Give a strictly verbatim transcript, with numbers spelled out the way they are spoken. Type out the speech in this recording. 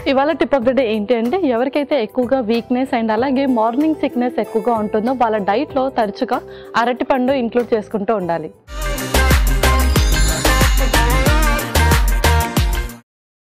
ఇవాళ tip of the day ఏంటి అంటే ఎవరికైతే ఎక్కువగా వీక్నెస్ అండ్ అలాగే మార్నింగ్ సిక్నెస్ ఎక్కువగా ఉంటుందో వాళ్ళ డైట్లో తరచుగా అరటిపండు ఇంక్లూడ్ చేసుకుంటూ ఉండాలి.